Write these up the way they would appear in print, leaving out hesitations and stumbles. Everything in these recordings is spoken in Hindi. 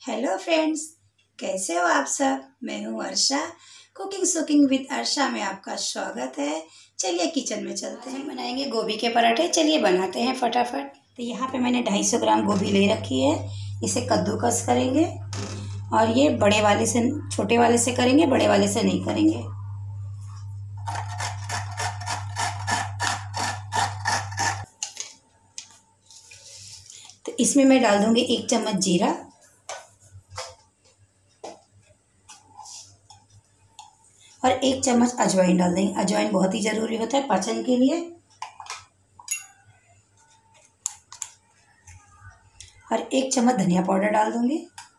हेलो फ्रेंड्स, कैसे हो आप सब। मैं हूँ अर्षा। कुकिंग सुकिंग विद अर्षा में आपका स्वागत है। चलिए किचन में चलते हैं। बनाएंगे गोभी के पराठे। चलिए बनाते हैं फटाफट। तो यहाँ पे मैंने 250 ग्राम गोभी ले रखी है। इसे कद्दूकस करेंगे और ये बड़े वाले से, छोटे वाले से करेंगे, बड़े वाले से नहीं करेंगे। तो इसमें मैं डाल दूंगी 1 चम्मच जीरा और 1 चम्मच अजवाइन डाल देंगे। अजवाइन बहुत ही ज़रूरी होता है पाचन के लिए। और 1 चम्मच धनिया पाउडर डाल दूंगी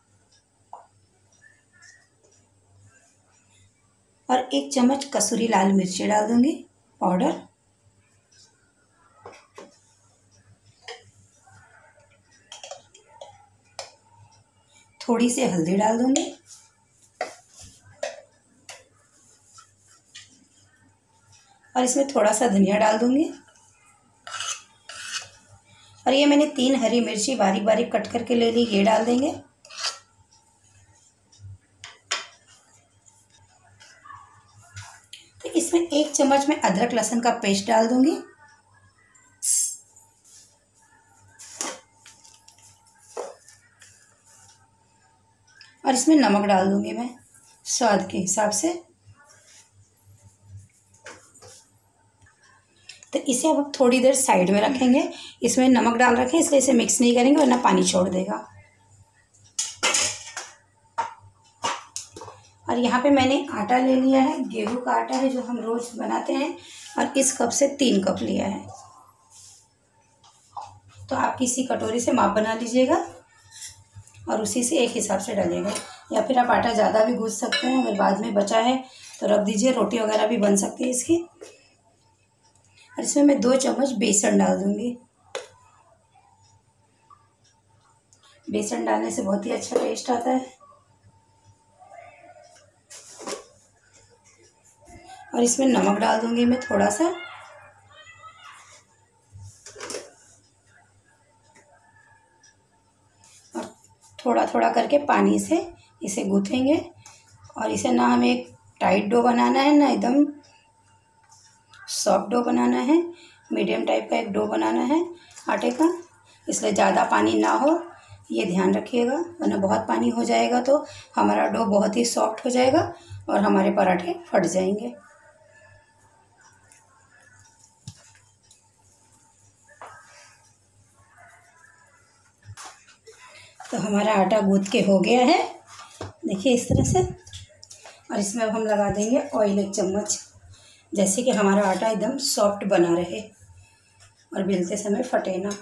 और 1 चम्मच कसूरी लाल मिर्ची डाल दूंगी पाउडर। थोड़ी सी हल्दी डाल दूंगी और इसमें थोड़ा सा धनिया डाल दूंगी। और ये मैंने 3 हरी मिर्ची बारीक बारीक कट करके ले ली, ये डाल देंगे। तो इसमें 1 चम्मच में अदरक लहसुन का पेस्ट डाल दूंगी। और इसमें नमक डाल दूंगी मैं स्वाद के हिसाब से। तो इसे अब थोड़ी देर साइड में रखेंगे। इसमें नमक डाल रखे हैं इसलिए इसे मिक्स नहीं करेंगे वरना पानी छोड़ देगा। और यहाँ पे मैंने आटा ले लिया है, गेहूं का आटा है जो हम रोज बनाते हैं, और इस कप से 3 कप लिया है। तो आप किसी कटोरी से माप बना लीजिएगा और उसी से एक हिसाब से डालिएगा। या फिर आप आटा ज़्यादा भी गूँथ सकते हैं, अगर बाद में बचा है तो रख दीजिए। रोटी वगैरह भी बन सकती है इसकी। और इसमें मैं 2 चम्मच बेसन डाल दूंगी। बेसन डालने से बहुत ही अच्छा टेस्ट आता है। और इसमें नमक डाल दूंगी मैं थोड़ा सा। और थोड़ा थोड़ा करके पानी से इसे गूँथेंगे। और इसे ना हमें एक टाइट डो बनाना है ना एकदम सॉफ्ट डो बनाना है। मीडियम टाइप का एक डो बनाना है आटे का, इसलिए ज़्यादा पानी ना हो ये ध्यान रखिएगा, वरना बहुत पानी हो जाएगा तो हमारा डो बहुत ही सॉफ्ट हो जाएगा और हमारे पराठे फट जाएंगे। तो हमारा आटा गूँथ के हो गया है, देखिए इस तरह से। और इसमें अब हम लगा देंगे ऑयल 1 चम्मच, जैसे कि हमारा आटा एकदम सॉफ्ट बना रहे और बेलते समय फटे ना।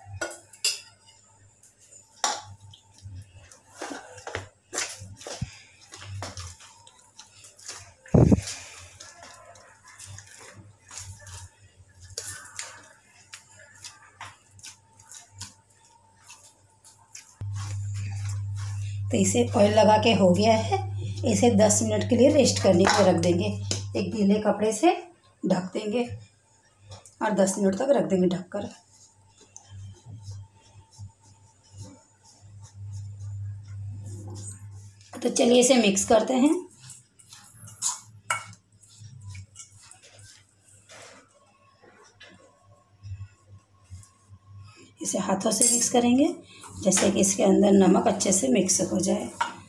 तो इसे ऑयल लगा के हो गया है। इसे 10 मिनट के लिए रेस्ट करने के लिए रख देंगे। एक गीले कपड़े से ढक देंगे और 10 मिनट तक रख देंगे ढककर। तो चलिए इसे मिक्स करते हैं। इसे हाथों से मिक्स करेंगे जैसे कि इसके अंदर नमक अच्छे से मिक्स हो जाए।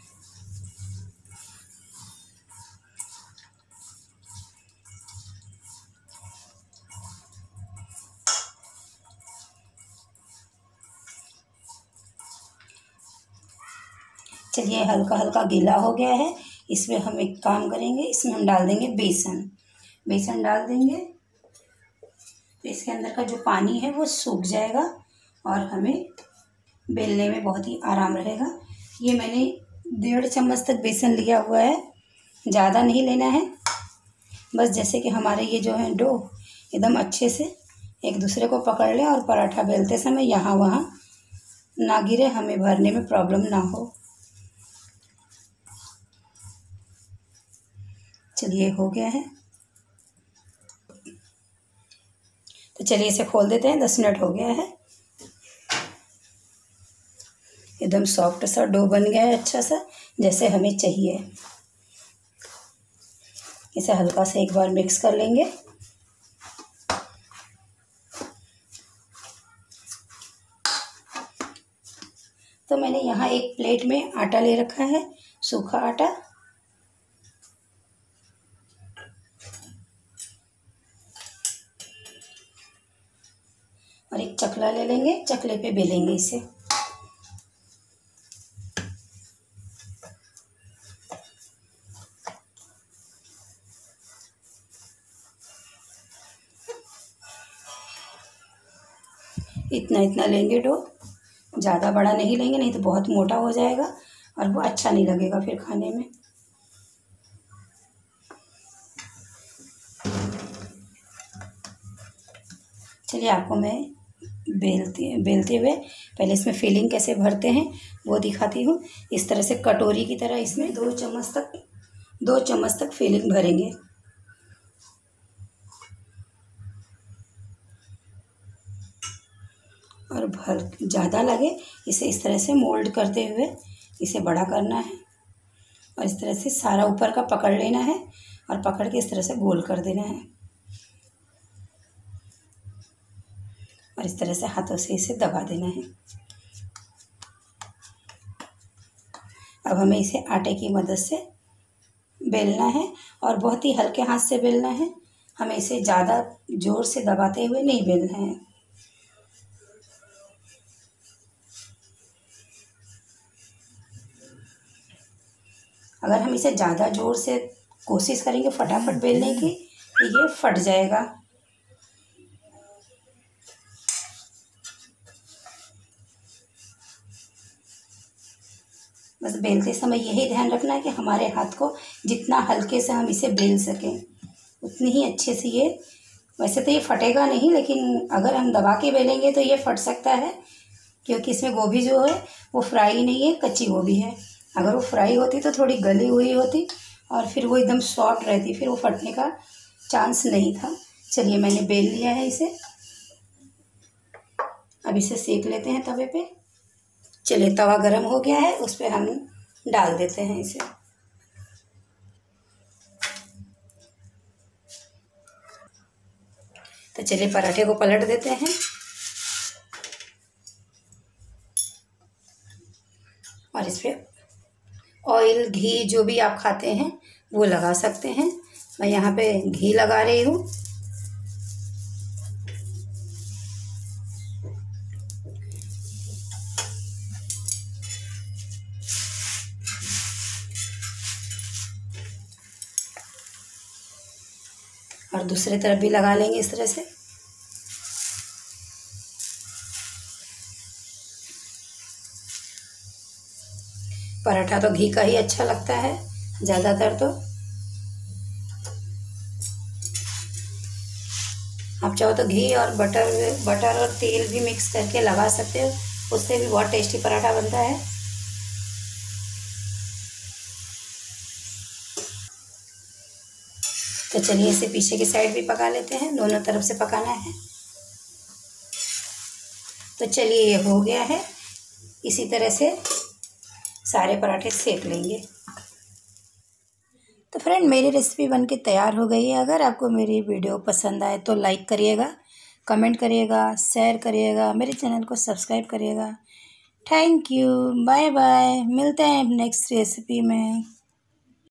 चलिए हल्का हल्का गीला हो गया है। इसमें हम एक काम करेंगे, इसमें हम डाल देंगे बेसन। बेसन डाल देंगे तो इसके अंदर का जो पानी है वो सूख जाएगा और हमें बेलने में बहुत ही आराम रहेगा। ये मैंने 1.5 चम्मच तक बेसन लिया हुआ है, ज़्यादा नहीं लेना है। बस जैसे कि हमारे ये जो है डो एकदम अच्छे से एक दूसरे को पकड़ ले और पराठा बेलते समय यहाँ वहाँ ना गिरे, हमें भरने में प्रॉब्लम ना हो। चलिए हो गया है। तो चलिए इसे खोल देते हैं। 10 मिनट हो गया है। एकदम सॉफ्ट सा डो बन गया है, अच्छा सा जैसे हमें चाहिए। इसे हल्का सा एक बार मिक्स कर लेंगे। तो मैंने यहाँ एक प्लेट में आटा ले रखा है, सूखा आटा। और एक चकला ले लेंगे, चकले पे बेलेंगे इसे। इतना इतना लेंगे डो, ज़्यादा बड़ा नहीं लेंगे, नहीं तो बहुत मोटा हो जाएगा और वो अच्छा नहीं लगेगा फिर खाने में। चलिए आपको मैं बेलते हुए पहले इसमें फिलिंग कैसे भरते हैं वो दिखाती हूँ। इस तरह से कटोरी की तरह इसमें 2 चम्मच तक फिलिंग भरेंगे। और भर ज़्यादा लगे इसे इस तरह से मोल्ड करते हुए इसे बड़ा करना है। और इस तरह से सारा ऊपर का पकड़ लेना है और पकड़ के इस तरह से गोल कर देना है। और इस तरह से हाथों से इसे दबा देना है। अब हमें इसे आटे की मदद से बेलना है और बहुत ही हल्के हाथ से बेलना है। हमें इसे ज़्यादा ज़ोर से दबाते हुए नहीं बेलना है। अगर हम इसे ज़्यादा ज़ोर से कोशिश करेंगे फटाफट बेलने की तो ये फट जाएगा। बस बेलते समय यही ध्यान रखना है कि हमारे हाथ को जितना हल्के से हम इसे बेल सकें उतनी ही अच्छे से ये, वैसे तो ये फटेगा नहीं, लेकिन अगर हम दबा के बेलेंगे तो ये फट सकता है, क्योंकि इसमें गोभी जो है वो फ्राई नहीं है, कच्ची गोभी है। अगर वो फ्राई होती तो थोड़ी गली हुई होती और फिर वो एकदम सॉफ्ट रहती, फिर वो फटने का चांस नहीं था। चलिए मैंने बेल लिया है इसे। अब इसे सेक लेते हैं तवे पे। चलिए तवा गरम हो गया है, उस पर हम डाल देते हैं इसे। तो चलिए पराठे को पलट देते हैं। और इस पर ऑयल घी जो भी आप खाते हैं वो लगा सकते हैं। मैं यहाँ पे घी लगा रही हूँ। और दूसरी तरफ भी लगा लेंगे इस तरह से। पराठा तो घी का ही अच्छा लगता है ज़्यादातर। तो आप चाहो तो घी और बटर और तेल भी मिक्स करके लगा सकते हो, उससे भी बहुत टेस्टी पराठा बनता है। तो चलिए इसे पीछे की साइड भी पका लेते हैं, दोनों तरफ से पकाना है। तो चलिए ये हो गया है। इसी तरह से सारे पराठे सेक लेंगे। तो फ्रेंड मेरी रेसिपी बनके तैयार हो गई है। अगर आपको मेरी वीडियो पसंद आए तो लाइक करिएगा, कमेंट करिएगा, शेयर करिएगा, मेरे चैनल को सब्सक्राइब करिएगा। थैंक यू, बाय बाय, मिलते हैं नेक्स्ट रेसिपी में।